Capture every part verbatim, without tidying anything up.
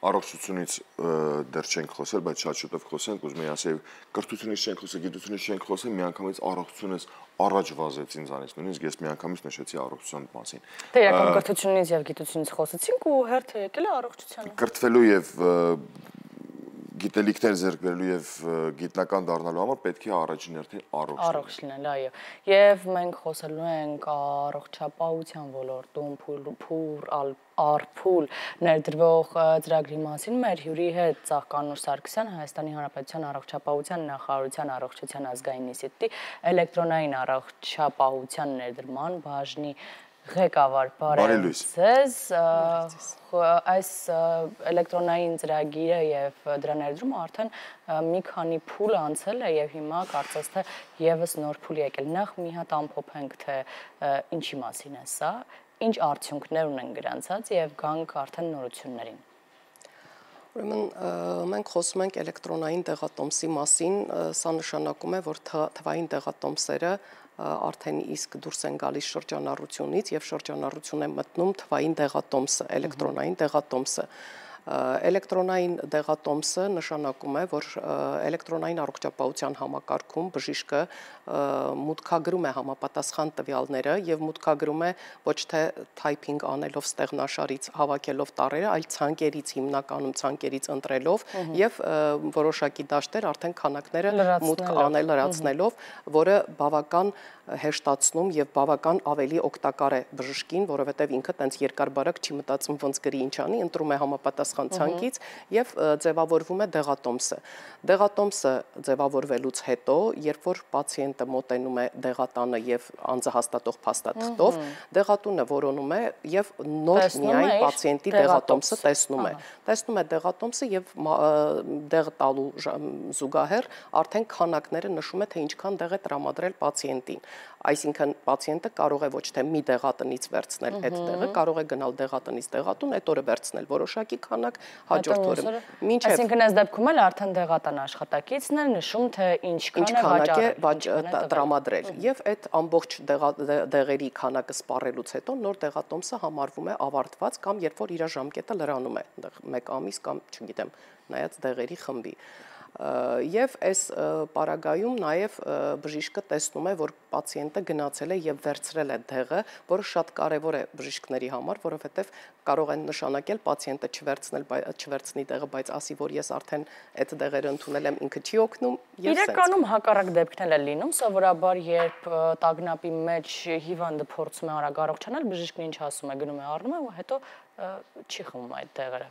առողջությունից դեռ չենք խոսել, բայց շատ շուտով խոսենք, ուզում եմ ասել, կրթությունից չենք խոսել, գիտությունից չենք խոսել, միանգամից առողջությունից առաջ վազեց ինձանից, նույնիսկ ես միանգամից նշեցի առողջության մասին։ Դե իրական կրթությունից եւ գիտությունից խոսեցինք ու հերթը եկել է առողջությանը։ Կրթվելու եւ գիտելիքներ ձեռք բերելու եւ գիտնական դառնալու համար պետք է առաջին հերթին առողջ Առողջ լինել, այո։ Եվ մենք խոսելու ենք առողջապահության ոլորտում փուր արփուլ ներդրվող ծրագրի մասին մեր հյուրի հետ Ծաղկանուշ Սարգսյան, Հայաստանի Հանրապետության առողջապահության նախարարության առողջության ազգային ինստիտուտի էլեկտրոնային առողջապահության ներդրման բաժնի ղեկավար, բարև ձեզ, այս էլեկտրոնային ծրագիրը եւ դրա ներդրումը արդեն մի քանի փուլ անցել է եւ հիմա կարծես թե եւս նոր փուլ եկել։ Նախ մի հատ ամփոփենք, թե ինչի մասին է սա, ինչ արդյունքներ ունեն գրանցած եւ գանք արդեն նորություններին։ Ուրեմն մենք խոսում ենք էլեկտրոնային դեղատոմսի մասին, սա նշանակում է, որ թվային դեղատոմսերը արդեն իսկ դուրս են գալիս շրջանառությունից եւ շրջանառություն է մտնում թվային դեղատոմսը, էլեկտրոնային դեղատոմսը։ Էլեկտրոնային դեղատոմսը նշանակում է, որ էլեկտրոնային առողջապահության համակարգում բժիշկը մուտքագրում է համապատասխան տվյալները եւ մուտքագրում է ոչ թե թայփինգ անելով ստեղնաշարից հավաքելով տառերը, այլ ցանկերից հիմնականում ցանկերից ընտրելով եւ որոշակի դաշտեր արդեն քանակները մուտք անել լրացնելով, որը բավական հեշտացնում եւ բավական ավելի օգտակար է բժշկին, որովհետեւ ինքը տենց երկար-բարակ չի մտածում ոնց գրի ինչ անի, ընտրում է համապատասխան ցանկից եւ ձևավորվում է դեղատոմսը։ Դեղատոմսը ձևավորվելուց հետո, երբ որ պացիենտը մոտենում է դեղատանը եւ անձը հաստատող փաստաթղթով, դեղատունը որոնում է եւ նոր միայն պացիենտի դեղատոմսը տեսնում է։ Տեսնում է դեղատոմսը եւ դեղ տալու զուգահեռ արդեն քանակները նշում է, թե ինչքան դեղ է տրամադրել պացիենտին։ Այսինքն պացիենտը կարող է ոչ թե մի դեղատնից վերցնել այդ դեղը, կարող է գնալ դեղատնից դեղատուն, այդ օրը վերցնել որոշակի քանակ, հաջորդ օրը։ Այսինքն այս դեպքում էլ արդեն դեղատան աշխատակիցն է նշում, թե ինչքան է տրամադրել։ Եւ այդ ամբողջ դեղերի քանակը սպառելուց հետո նոր դեղատոմսը համարվում է ավարտված կամ երբ որ իր ժամկետը լրանում է, մեկ ամիս կամ չգիտեմ, նայած դեղերի խմբի։ Եվ այս պարագայում նաև բժիշկը տեսնում է, որ պացիենտը գնացել է եւ վերցրել է դեղը, որը շատ կարեւոր է բժիշկների համար, որովհետեւ կարող են նշանակել պացիենտը չվերցնել, չվերցնի դեղը, բայց ասի, որ ես արդեն այդ դեղերը ընդունել եմ, ինքը չի օգնում եւ իրականում հակառակ դեպքն է լինում, սովորաբար երբ տագնապի մեջ հիվանդը փորձում է արագ առողջանալ, բժիշկն ինչ ասում է, գնում է առնում է ու հետո չի խմում այդ դեղերը։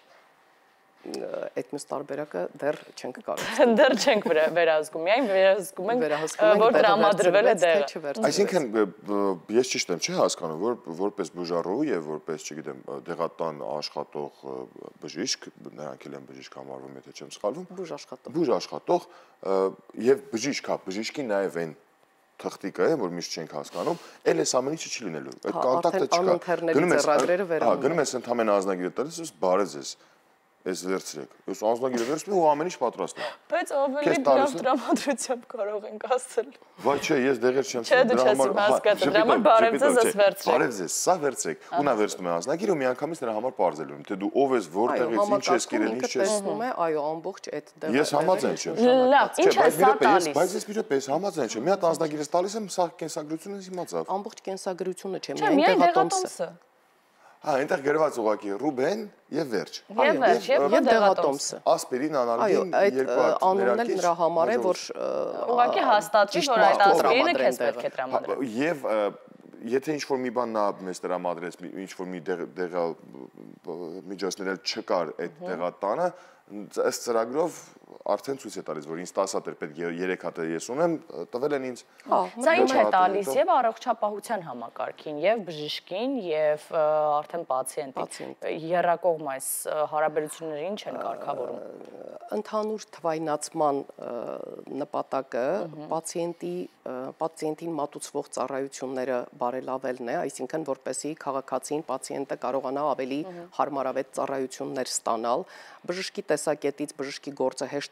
Այդ մյուս տարբերակը դեռ չենք կարող։ Դեռ չենք վերահսկում, միայն վերահսկում ենք, որ տրամադրվել է դեղը։ Այսինքն ես ճիշտ եմ, չի հասկանում, որ որպես բուժառու եւ որպես, չգիտեմ, դեղատան աշխատող բժիշկ, նրանք էլ են բժիշկ համարվում, եթե չեմ սխալվում, բուժ աշխատող։ Բուժ աշխատող եւ բժիշկ, հա, բժիշկի նաեւ այն թղթիկը է, որ միշտ չենք հասկանում, էլ էս ամեն ինչը չի լինելու։ Այդ կոնտակտը չկա։ Գնում ես ընդհանրեն ազնագիրը տալիս, ես բարև ձեզ։ Ես վերցրեք, ես անձնագիրը վերցնում ու ամեն ինչ պատրաստ եմ։ Բայց ավելի լավ տրամադրությամբ կարող ենք ասել։ Վայ չէ, ես դեղեր չեմ Չէ, դու չես հասկացել, դրա համար բարև ձեզ ես վերցրեք։ Բարև ձեզ, սա վերցրեք։ Ու նա վերցնում է անձնագիրը ու միանգամից նրա համար պարզելու եմ, թե դու ով ես, որտեղից, ինչ ես կերել, ինչ ես։ Տեսնում է, այո, ամբողջ այդ դեղը։ Ես համաձայն չեմ։ Լավ, ինչ է սա տալիս։ Բայց ես իրոք ես համաձայն չեմ։ Մի հատ անձնագիրս տալիս եմ, սա կենսագրությունը իմացավ։ Ամբողջ կենսագրությունը չէ, միայն դեղատոմսը։ Հա, այնտեղ գրված ուղղակի Ռուբեն եւ վերջ։ Եվ վերջ, եւ դեղատոմսը։ Ասպիրին, անալգին, երկու հատ անունն էլ նրա համար է, որ ուղղակի հաստատվի, որ այդ ասպիրինը քեզ պետք է տրամադրել։ Եվ եթե ինչ-որ մի բան նա մեզ տրամադրեց, ինչ-որ մի դեղա միջոցներ չկար այդ դեղատանը, ըստ ծրագրով արդեն ցույց է տալիս, որ ինձ տասը հատ էր պետք, երեք հատ ես ունեմ, տվել են ինձ։ Սա ինչ է տալիս եւ առողջապահության համակարգին, եւ բժիշկին, եւ արդեն պացիենտին։ Եռակողմ այս հարաբերությունները ինչ են կարգավորում։ Ընդհանուր թվայնացման նպատակը պացիենտի պացիենտին մատուցվող ծառայությունները բարելավելն է, այսինքն որպեսզի քաղաքացին պացիենտը կարողանա ավելի հարմարավետ ծառայություններ ստանալ, բժշկի տեսակետից բժշկի գործը հեշտ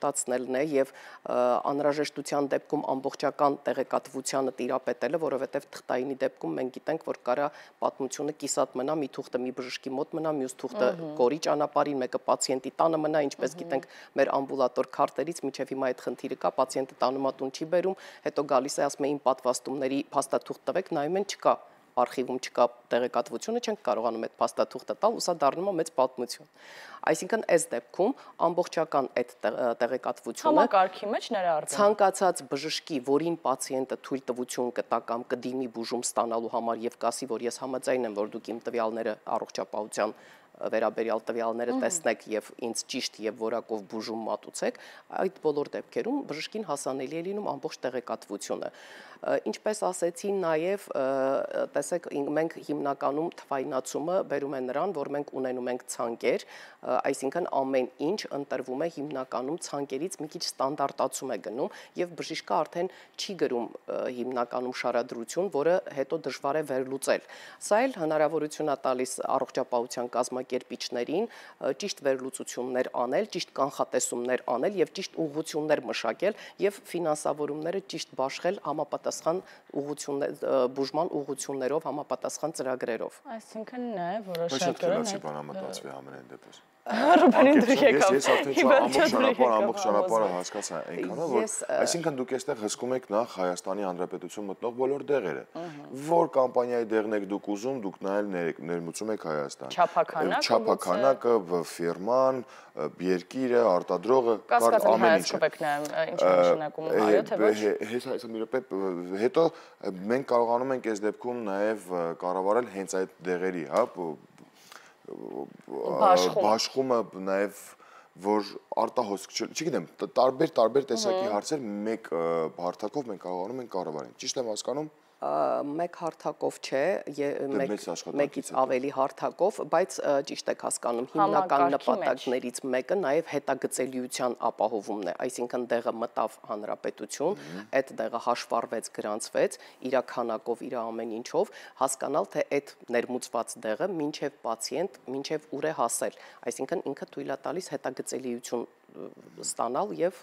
մեծացնելն է եւ անհրաժեշտության դեպքում ամբողջական տեղեկատվությանը տիրապետելը, որովհետեւ թղթայինի դեպքում մենք գիտենք, որ կարա պատմությունը կիսատ մնա, մի թուղթը մի բժշկի մոտ մնա, մյուս թուղթը կորի ճանապարհին, մեկը պացիենտի տանը մնա, ինչպես գիտենք մեր ամբուլատոր քարտերից, մինչև հիմա այդ խնդիրը կա, պացիենտը տանումա տուն չի բերում, հետո գալիս է ասում է իմ պատվաստումների փաստաթուղթ տվեք, նայում են չկա արխիվում չկա տեղեկատվությունը, չենք կարողանում այդ փաստաթուղթը տալ, ու սա դառնում է մեծ պատմություն։ Այսինքն այս դեպքում ամբողջական այդ տեղեկատվությունը համակարգի մեջ ներառվում ցանկացած բժշկի, որին պացիենտը թույլ տվություն կտա կամ կդիմի բուժում ստանալու համար եւ կասի, որ ես համաձայն եմ, որ դուք իմ տվյալները առողջապահության վերաբերյալ տվյալները տեսնեք եւ ինձ ճիշտ եւ որակով բուժում մատուցեք, այդ բոլոր դեպքերում բժշկին հասանելի է լինում ամբողջ տեղեկատվությունը։ Ինչպես ասեցի, նաև տեսեք, մենք հիմնականում թվայնացումը բերում է նրան, որ մենք ունենում ենք ցանկեր, այսինքն ամեն ինչ ընտրվում է հիմնականում ցանկերից մի քիչ ստանդարտացում է գնում եւ բժիշկը արդեն չի գրում հիմնականում շարադրություն, որը հետո դժվար է վերլուծել։ Սա էլ հնարավորություն է տալիս առողջապահության կազմակերպիչներին ճիշտ վերլուծություններ անել, ճիշտ կանխատեսումներ անել եւ ճիշտ ուղղություններ մշակել եւ ֆինանսավորումները ճիշտ բաշխել համապատասխան ուղղություններ բուժման ուղղություններով, համապատասխան ծրագրերով։ Այսինքն նա որոշակորեն այդ բանամտածվի ամենայն դեպս։ Ռուբենին դուք եկավ։ Ես արդեն ամբողջ ճանապարհը, ամբողջ ճանապարհը հասկացա այնքանով, որ այսինքն դուք այստեղ հսկում եք նախ Հայաստանի Հանրապետություն մտնող բոլոր դեղերը։ Որ կամպանիայի դեղն եք դուք ուզում, դուք նայել ներմուծում եք Հայաստան։ Չափականակը, չափականակը, ֆիրման, երկիրը, արտադրողը, կար ամեն ինչը։ Ինչ է նշանակում, այո թե ոչ։ Հեսա մի րոպե, հետո մենք կարողանում ենք այս դեպքում նաև կառավարել հենց այդ դեղերի, հա, բաշխումը նաև որ արտահոսք չգիտեմ, տարբեր տարբեր տեսակի հարցեր մեկ հարթակով մենք կարողանում ենք կառավարել։ Ճիշտ եմ հասկանում։ Մեկ հարթակով չէ, մեկից ավելի հարթակով, բայց ճիշտ եք հասկանում, հիմնական նպատակներից մեկը նաև հետագծելիության ապահովումն է, այսինքն դեղը մտավ հանրապետություն, այդ դեղը հաշվառվեց, գրանցվեց, իր քանակով, իր ամեն ինչով, հասկանալ, թե այդ ներմուծված դեղը մինչև պացիենտ, մինչև ուր է հասել, այսինքն ինքը թույլ է տալիս հետագծելիություն ստանալ եւ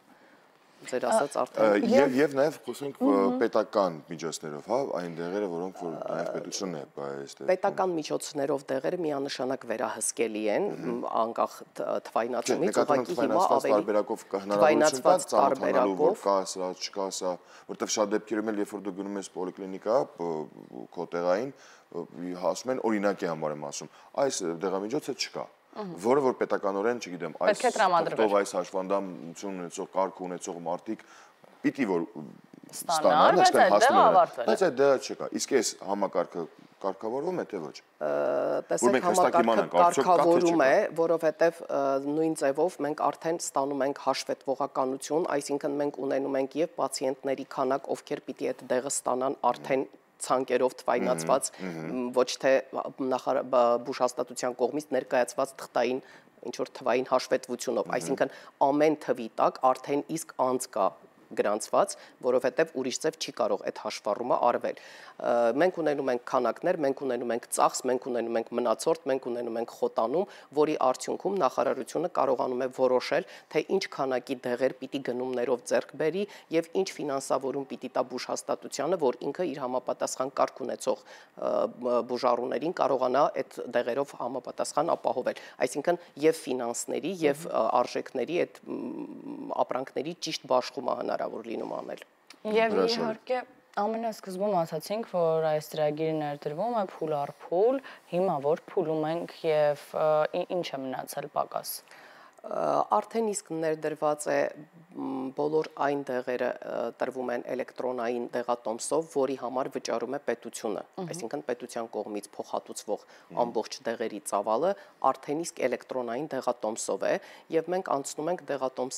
ձեր ասած արդեն եւ եւ նաեւ խոսենք պետական միջոցներով, հա, այն դեղերը, որոնք որ նաեւ պետությունն է այստեղ։ Պետական միջոցներով դեղերը միանշանակ վերահսկելի են, անկախ թվայնացումից, ուղղակի հիմա ավելի թվայնացված տարբերակով կա սա, չկա սա, որտեղ շատ դեպքերում էլ երբ որ դու գնում ես պոլիկլինիկա, քո տեղային, ասում են օրինակի համար եմ ասում, այս դեղամիջոցը չկա։ Որը որ պետականորեն, չգիտեմ, այս թղթով այս հաշվանդամություն ունեցող, կարգ ունեցող մարդիկ պիտի որ ստանան, այստեղ հասնեն, բայց այդ դեղը չկա։ Իսկ այս համակարգը կարգավորվում է թե ոչ։ Տեսեք, համակարգը կարգավորում է, որովհետև նույն ձևով մենք արդեն ստանում ենք հաշվետվողականություն, այսինքն մենք ունենում ենք եւ պացիենտների քանակ, ովքեր պիտի այդ դեղը ստանան արդեն ցանկերով թվայնացված, ոչ թե բուժհաստատության կողմից ներկայացված թղթային ինչ-որ թվային հաշվետվությունով, այսինքն ամեն թվի տակ արդեն իսկ անց կա գրանցված, որովհետև ուրիշ ձև չի կարող այդ հաշվառումը արվել։ Մենք ունենում ենք քանակներ, մենք ունենում ենք ծախս, մենք ունենում ենք մնացորդ, մենք ունենում ենք խոտանում, որի արդյունքում նախարարությունը կարողանում է որոշել, թե ինչ քանակի դեղեր պիտի գնումներով ձեռք բերի եւ ինչ ֆինանսավորում պիտի տա բուժհաստատությանը, որ ինքը իր համապատասխան կարգ ունեցող բուժառուներին կարողանա այդ դեղերով համապատասխան ապահովել։ Այսինքն եւ ֆինանսների եւ արժեքների այդ ապրանքների ճիշտ բաշխումը հնարավոր լինում անել։ Եվ իհարկե ամենասկզբում ասացինք, որ այս ծրագիրը ներդրվում է փուլ առ փուլ, հիմա որ փուլում ենք եւ ինչ է մնացել պակաս։ Արդեն իսկ ներդրված է բոլոր այն դեղերը տրվում են էլեկտրոնային դեղատոմսով, որի համար վճարում է պետությունը, այսինքն պետության կողմից փոխհատուցվող ամբողջ դեղերի ծավալը արդեն իսկ էլեկտրոնային դեղատոմսով է եւ մենք անցնում ենք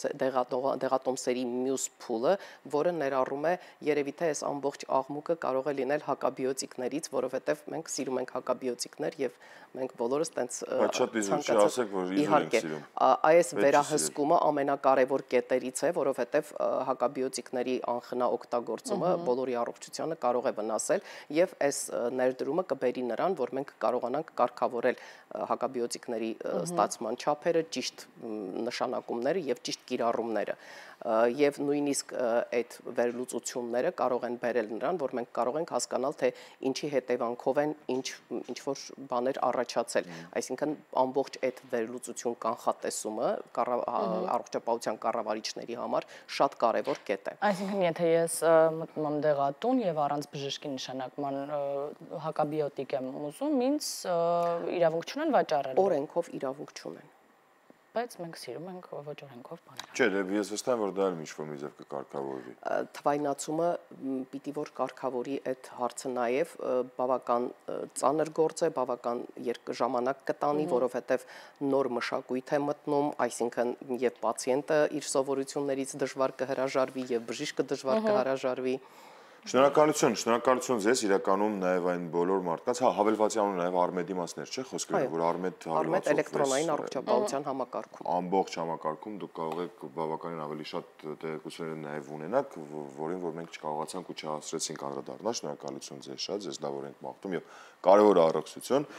դեղատոմսերի մյուս փուլը, որը ներառում է երևի թե այս ամբողջ աղմուկը կարող է լինել հակաբիոտիկներից, որովհետեւ մենք սիրում ենք հակաբիոտիկներ եւ մենք բոլորս տենց ցանկացած ասեք, որ իհարկե այս վերահսկումը ամենակարևոր կետերից է, որովհետև հակաբիոտիկների անխնա օգտագործումը բոլորի առողջությանը կարող է վնասել եւ այս ներդրումը կբերի նրան, որ մենք կարողանանք կարգավորել հակաբիոտիկների ստացման չափերը, ճիշտ նշանակումները եւ ճիշտ կիրառումները եւ նույնիսկ այդ վերլուծությունները կարող են բերել նրան, որ մենք կարող ենք հասկանալ, թե ինչի հետևանքով են ինչ ինչ որ բաներ առաջացել, այսինքն ամբողջ այդ վերլուծություն կանխատեսումը առողջապահության կառավարիչների համար շատ կարևոր կետ է։ Այսինքն եթե ես մտնում եմ դեղատուն եւ առանց բժշկի նշանակման հակաբիոտիկ եմ ուզում, ինձ իրավունք չունեն վաճառել։ Օրենքով իրավունք չունեն։ Բայց մենք սիրում ենք ոչ օրենքով բաներ։ Չէ, ես վստահ եմ, որ դա էլ ինչ-որ մի ձև կկարգավորվի։ Թվայնացումը պիտի որ կարգավորի այդ հարցը նաև բավական ծանր գործ է, բավական ժամանակ կտանի, որովհետև նոր մշակույթ է մտնում, այսինքն եւ պացիենտը իր սովորություններից դժվար կհրաժարվի եւ բժիշկը դժվար կհրաժարվի։ Շնորհակալություն, շնորհակալություն ձեզ, իրականում նաև այն բոլոր մարդկանց, հա, հավելվածի անունը նաև Արմեդի մասներ չէ, խոսքը որ Արմեդ Արմեդ էլեկտրոնային առողջապահության համակարգում։ Ամբողջ համակարգում դուք կարող եք բավականին ավելի շատ տեղեկություններ նաև ունենաք, որին որ մենք չկարողացանք ու չհասցրեցինք անդրադառնալ։ Շնորհակալություն ձեզ շատ, ձեզ լավ օրենք մաղթում եւ կարևոր առողջություն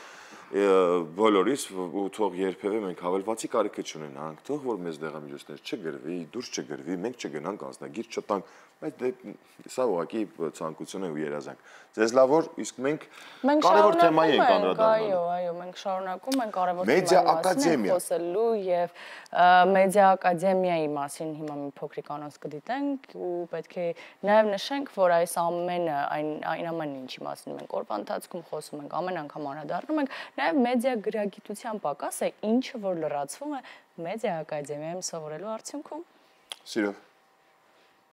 բոլորիս ու թող երբևէ մենք հավելվածի կարիքը չունենանք, թող որ մեզ դեղամիջոցներ չգրվի, դուրս չգրվի, մենք չգնանք անձնագիր չտանք, բայց դե սա ուղղակի ցանկություն է ու երազանք։ Ձեզ լավ որ իսկ մենք կարևոր թեմայի ենք անդրադառնում։ Այո, այո, մենք շարունակում ենք կարևոր Մեդիա ակադեմիա խոսելու եւ մեդիա ակադեմիայի մասին հիմա մի փոքրիկ անոնց կդիտենք ու պետք է նաեւ նշենք, որ այս ամենը այն այն ամեն ինչի մասին մենք օրվա ընթացքում խոսում ենք, ամեն անգամ անդրադառնում ենք, նաեւ մեդիա գրագիտության պակաս է, ինչը որ լրացվում է մեդիա ակադեմիայում սովորելու արդյունքում։ Սիրով